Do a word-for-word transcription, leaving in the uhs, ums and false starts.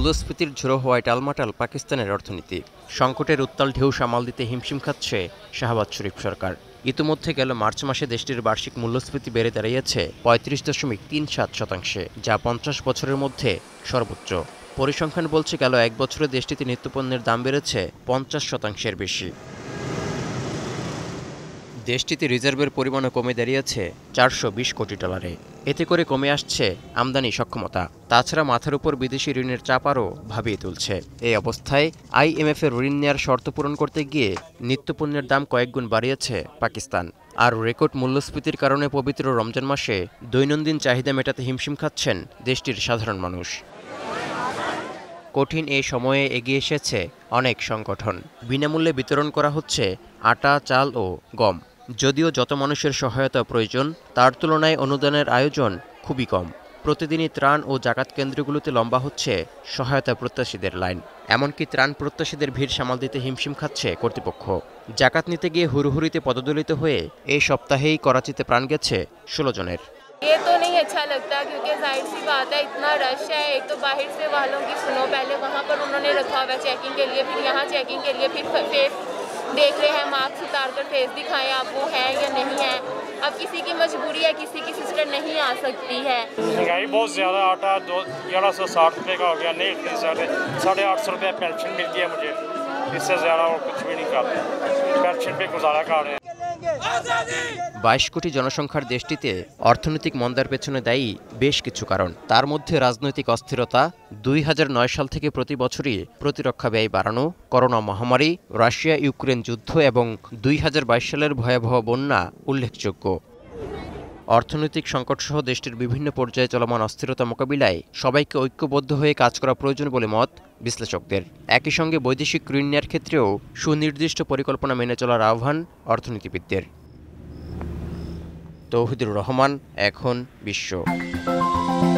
মূল্যস্ফীতির ঝোড়ো হওয়ায় টালমাটাল পাকিস্তানের অর্থনীতি। সংকটের উত্তাল ঢেউ সামাল দিতে হিমশিম খাচ্ছে শাহবাজ শরীফ সরকার। ইতিমধ্যে গেল মার্চ মাসে দেশটির বার্ষিক মূল্যস্ফীতি বেড়ে দাঁড়িয়েছে পঁয়ত্রিশ দশমিক তিন সাত শতাংশে, যা পঞ্চাশ বছরের মধ্যে সর্বোচ্চ। পরিসংখ্যান বলছে গেল এক বছরে দেশটিতে নিত্যপণ্যের দাম বেড়েছে পঞ্চাশ শতাংশের বেশি। দেশটিতে রিজার্ভের পরিমাণও কমে দাঁড়িয়েছে চারশো বিশ কোটি ডলারে। এতে করে কমে আসছে আমদানি সক্ষমতা। তাছাড়া মাথার উপর বিদেশি ঋণের চাপ আরও ভাবিয়ে তুলছে। এই অবস্থায় আইএমএফের ঋণ নেওয়ার শর্ত পূরণ করতে গিয়ে নিত্যপণ্যের দাম কয়েকগুণ বাড়িয়েছে পাকিস্তান। আর রেকর্ড মূল্যস্ফীতির কারণে পবিত্র রমজান মাসে দৈনন্দিন চাহিদা মেটাতে হিমশিম খাচ্ছেন দেশটির সাধারণ মানুষ। কঠিন এই সময়ে এগিয়ে এসেছে অনেক সংগঠন। বিনামূল্যে বিতরণ করা হচ্ছে আটা, চাল ও গম। যদিও যত মানুষের সহায়তা প্রয়োজন, তার তুলনায় অনুদানের আয়োজন খুবই কম। প্রতিদিনই ত্রাণ ও জাকাত কেন্দ্রগুলোতে লম্বা হচ্ছে সহায়তা প্রত্যাশীদের লাইন। এমনকি ত্রাণ প্রত্যাশীদের ভিড় সামাল দিতে হিমশিম খাচ্ছে কর্তৃপক্ষ। জাকাত নিতে গিয়ে হুড়োহুড়িতে পদদলিত হয়ে এই সপ্তাহেই করাচিতে প্রাণ গেছে ষোলো জনের। ये तो नहीं अच्छा लगता, क्योंकि जाहिर सी बात है, इतना रश है। एक तो बाहर से वालों की सुनो, पहले वहाँ पर उन्होंने रखा हुआ है चेकिंग के लिए, फिर यहाँ चेकिंग के लिए, फिर फेस देख रहे हैं, मास्क उतार कर फेस दिखाएं आप वो है या नहीं है। अब किसी की मजबूरी है, किसी की सिस्टर नहीं आ सकती है। महंगाई बहुत ज़्यादा, आटा दो ग्यारह सौ साठ रुपये का हो गया, नहीं इतनी साढ़े साढ़े आठ सौ रुपये पेंशन मिलती है मुझे, इससे ज़्यादा और कुछ भी नहीं करते। पेंशन पे गुजारा कर रहे हैं। বাইশ কোটি জনসংখ্যার দেশটিতে অর্থনৈতিক মন্দার পেছনে দায়ী বেশ কিছু কারণ। তার মধ্যে রাজনৈতিক অস্থিরতা, দুই হাজার নয় সাল থেকে প্রতি বছরই প্রতিরক্ষা ব্যয় বাড়ানো, করোনা মহামারী, রাশিয়া ইউক্রেন যুদ্ধ এবং দুই হাজার বাইশ সালের ভয়াবহ বন্যা উল্লেখযোগ্য। অর্থনৈতিক সংকটসহ দেশটির বিভিন্ন পর্যায়ে চলমান অস্থিরতা মোকাবিলায় সবাইকে ঐক্যবদ্ধ হয়ে কাজ করা প্রয়োজন বলে মত বিশ্লেষকদের। একই সঙ্গে বৈদেশিক ঋণ নেওয়ার ক্ষেত্রেও সুনির্দিষ্ট পরিকল্পনা মেনে চলার আহ্বান অর্থনীতিবিদদের। তৌহিদুর রহমান, এখন বিশ্ব।